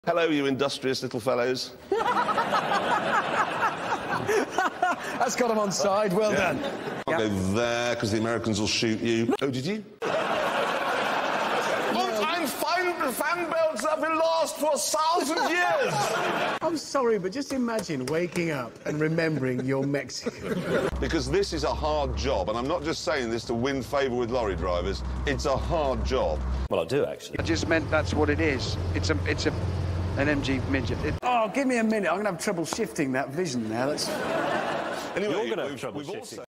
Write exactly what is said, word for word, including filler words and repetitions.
Hello, you industrious little fellows. That's got him on side. Well yeah. done. I'll Yep. go there, because the Americans will shoot you. Oh, did you? I'm fine. Fan belts have been lost for a thousand years. I'm sorry, but just imagine waking up and remembering you're Mexican. Because this is a hard job, and I'm not just saying this to win favour with lorry drivers. It's a hard job. Well, I do, actually. I just meant that's what it is. It's a, it's a, an M G midget. It... Oh, give me a minute. I'm going to have trouble shifting that vision now. That's... Anyway, You're going to have we've- trouble we've shifting. also